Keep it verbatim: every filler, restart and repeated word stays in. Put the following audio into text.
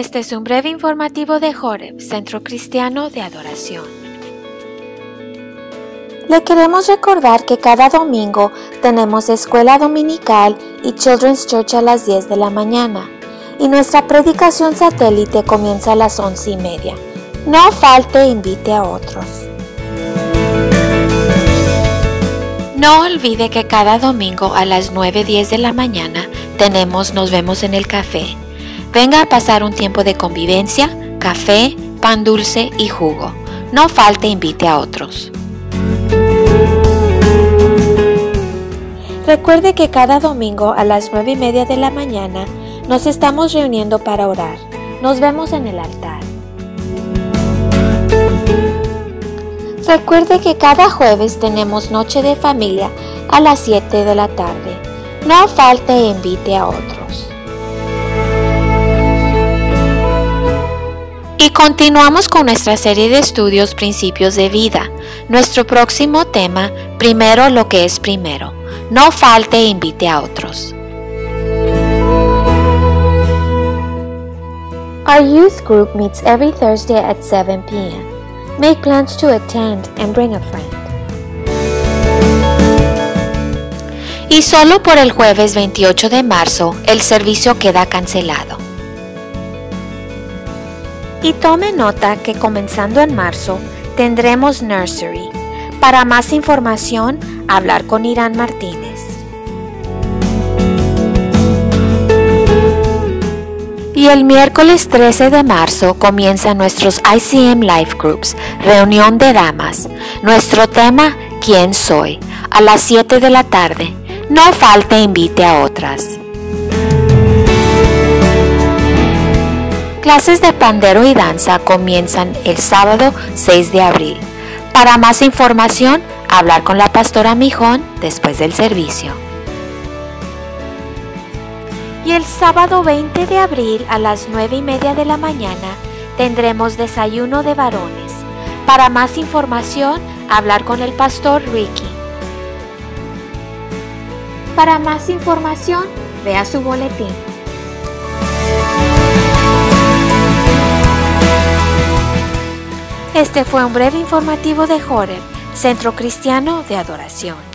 Este es un breve informativo de Joreb, Centro Cristiano de Adoración. Le queremos recordar que cada domingo tenemos escuela dominical y Children's Church a las diez de la mañana y nuestra predicación satélite comienza a las once y media. No falte e invite a otros. No olvide que cada domingo a las nueve y diez de la mañana tenemos Nos vemos en el café. Venga a pasar un tiempo de convivencia, café, pan dulce y jugo. No falte e invite a otros. Recuerde que cada domingo a las nueve y media de la mañana nos estamos reuniendo para orar. Nos vemos en el altar. Recuerde que cada jueves tenemos Noche de Familia a las siete de la tarde. No falte e invite a otros. Y continuamos con nuestra serie de estudios Principios de Vida. Nuestro próximo tema, Primero lo que es primero. No falte e invite a otros. Our youth group meets every Thursday at seven p m Make plans to attend and bring a friend. Y solo por el jueves veintiocho de marzo el servicio queda cancelado. Y tome nota que comenzando en marzo tendremos Nursery. Para más información, hablar con Irán Martínez. Y el miércoles trece de marzo comienzan nuestros I C M Life Groups, reunión de damas. Nuestro tema, ¿Quién soy? A las siete de la tarde. No falte e invite a otras. Clases de pandero y danza comienzan el sábado seis de abril. Para más información, hablar con la pastora Mijón después del servicio. Y el sábado veinte de abril a las nueve y media de la mañana tendremos desayuno de varones. Para más información, hablar con el pastor Ricky. Para más información, vea su boletín. Este fue un breve informativo de Joreb, Centro Cristiano de Adoración.